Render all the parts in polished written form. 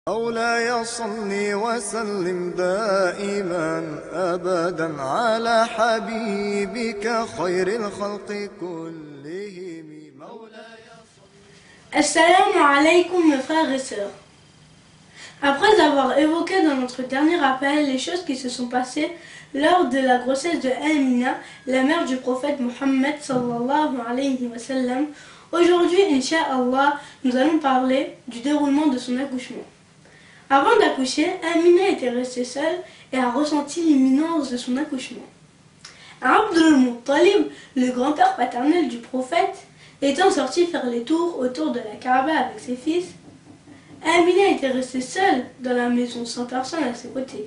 مولاي صل وسلم دائما أبدا على حبيبك خير الخلق كلهم مولاي. Assalamu alaikum mes frères et sœurs. Après avoir évoqué dans notre dernier rappel les choses qui se sont passées lors de la grossesse de Amina, la mère du prophète Mohammed sallallahu alayhi wa sallam, aujourd'hui, Inch'Allah, nous allons parler du déroulement de son accouchement. Avant d'accoucher, Amina était restée seule et a ressenti l'imminence de son accouchement. Abdul Muttalib, le grand-père paternel du prophète, étant sorti faire les tours autour de la Kaaba avec ses fils, Amina était restée seule dans la maison sans personne à ses côtés.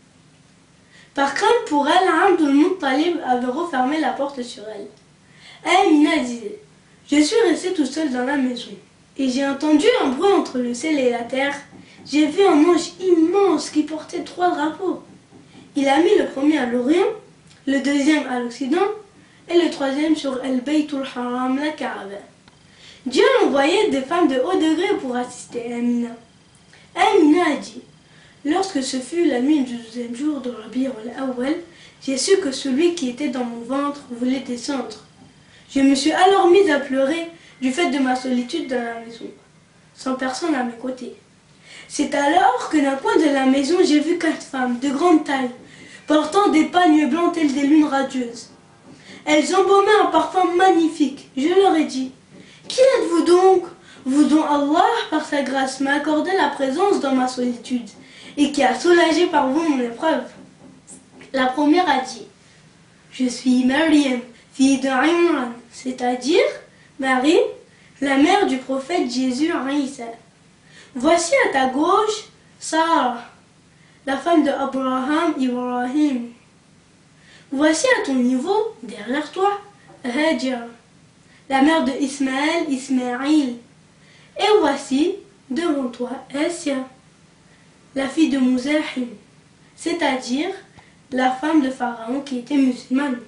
Par crainte pour elle, Abdul Muttalib avait refermé la porte sur elle. Amina disait: « Je suis restée tout seule dans la maison et j'ai entendu un bruit entre le ciel et la terre. J'ai vu un ange immense qui portait 3 drapeaux. Il a mis le premier à l'Orient, le deuxième à l'Occident et le troisième sur El Baytul Haram, la Kaaba. Dieu a envoyé des femmes de haut degré pour assister Amina. Amina a dit: lorsque ce fut la nuit du 12e jour de Rabi' al-Awwal, j'ai su que celui qui était dans mon ventre voulait descendre. Je me suis alors mise à pleurer du fait de ma solitude dans la maison, sans personne à mes côtés. C'est alors que d'un coin de la maison, j'ai vu 4 femmes de grande taille, portant des pagnes blancs tels des lunes radieuses. Elles embaumaient un parfum magnifique. Je leur ai dit: qui êtes-vous donc, vous dont Allah, par sa grâce, m'a accordé la présence dans ma solitude et qui a soulagé par vous mon épreuve? La première a dit: je suis Maryam, fille de Imran, c'est-à-dire Marie, la mère du prophète Jésus Isa. Voici à ta gauche Sarah, la femme de Abraham Ibrahim. Voici à ton niveau, derrière toi, Hajar, la mère de Ismaël Ismaïl. Et voici devant toi Assia, la fille de Mouzahim, c'est-à-dire la femme de Pharaon qui était musulmane.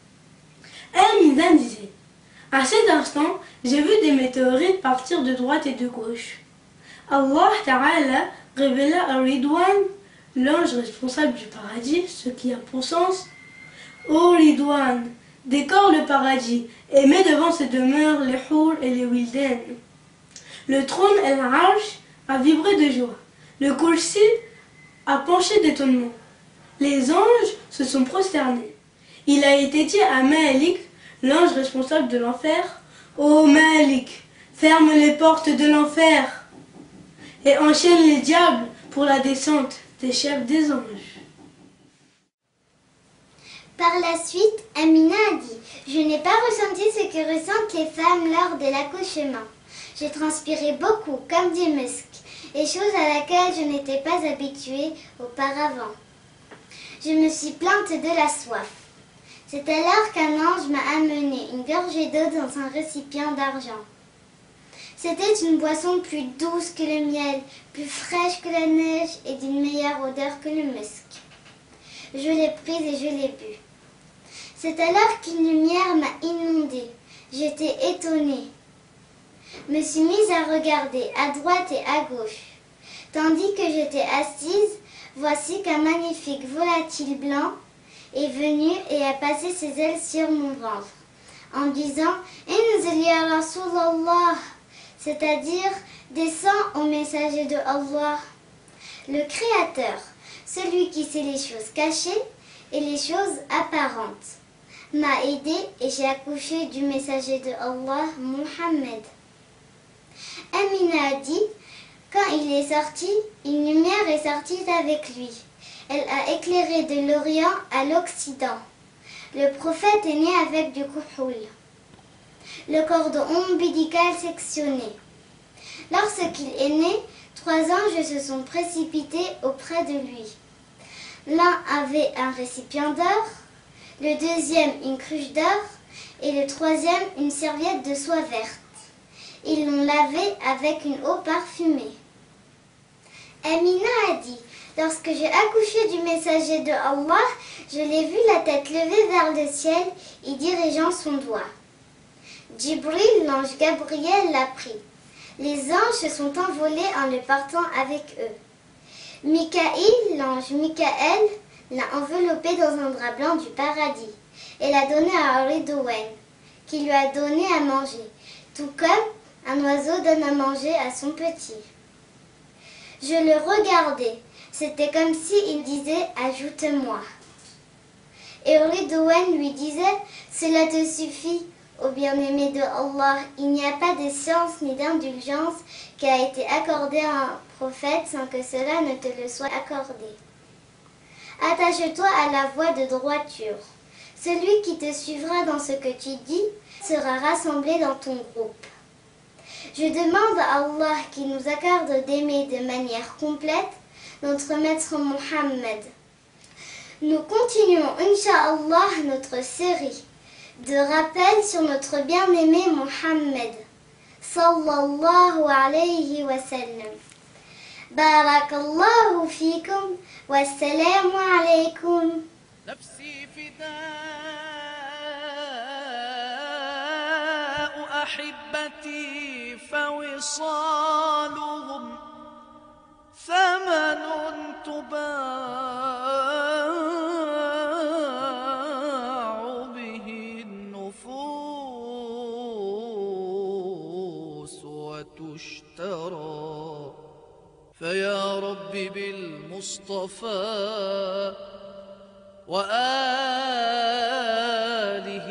Amina disait: à cet instant, j'ai vu des météorites partir de droite et de gauche. Allah Ta'ala révéla à Ridwan, l'ange responsable du paradis, ce qui a pour sens: ô Ridwan, décore le paradis et mets devant ses demeures les Hour et les Wilden. Le trône El-Arsh a vibré de joie. Le Kursi a penché d'étonnement. Les anges se sont prosternés. Il a été dit à Malik, l'ange responsable de l'enfer: ô Malik, ferme les portes de l'enfer et enchaîne les diables pour la descente des chefs des anges. Par la suite, Amina a dit: je n'ai pas ressenti ce que ressentent les femmes lors de l'accouchement. J'ai transpiré beaucoup, comme du musc, et chose à laquelle je n'étais pas habituée auparavant. Je me suis plainte de la soif. C'est alors qu'un ange m'a amené une gorgée d'eau dans un récipient d'argent. C'était une boisson plus douce que le miel, plus fraîche que la neige et d'une meilleure odeur que le musc. Je l'ai prise et je l'ai bue. C'est alors qu'une lumière m'a inondée. J'étais étonnée. Me suis mise à regarder à droite et à gauche. Tandis que j'étais assise, voici qu'un magnifique volatile blanc est venu et a passé ses ailes sur mon ventre, en disant: Inzil ya Rasulallah, c'est-à-dire descends au messager de Allah. Le Créateur, celui qui sait les choses cachées et les choses apparentes, m'a aidé et j'ai accouché du messager de Allah, Muhammad. Amina a dit: quand il est sorti, une lumière est sortie avec lui. Elle a éclairé de l'Orient à l'Occident. Le prophète est né avec du kuhul, le cordon ombilical sectionné. Lorsqu'il est né, 3 anges se sont précipités auprès de lui. L'un avait un récipient d'or, le deuxième une cruche d'or et le troisième une serviette de soie verte. Ils l'ont lavé avec une eau parfumée. Amina a dit: lorsque j'ai accouché du messager de Allah, je l'ai vu la tête levée vers le ciel et dirigeant son doigt. Jibril, l'ange Gabriel, l'a pris. Les anges se sont envolés en le portant avec eux. Mikaïl, l'ange Michael, l'a enveloppé dans un drap blanc du paradis et l'a donné à Ridouane, qui lui a donné à manger, tout comme un oiseau donne à manger à son petit. Je le regardais, c'était comme s'il disait « ajoute-moi ». Et Ridouane lui disait « cela te suffit, ô bien-aimé de Allah, il n'y a pas de science ni d'indulgence qui a été accordée à un prophète sans que cela ne te le soit accordé. Attache-toi à la voie de droiture. Celui qui te suivra dans ce que tu dis sera rassemblé dans ton groupe. Je demande à Allah qui nous accorde d'aimer de manière complète notre maître Mohammed. Nous continuons, Inch'Allah, notre série de rappels sur notre bien-aimé Mohammed. Sallallahu alayhi wa sallam. Barakallahu fikum. Wassalamu alaykum. نفسي فداء أحبتي فوصالهم ثمن تباع به النفوس وتشترى فيا رب بالمصطفى وآله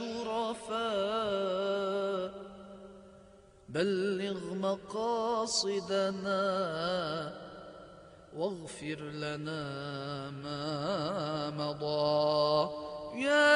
الشرفاء بلغ مقاصدنا واغفر لنا ما مضى يا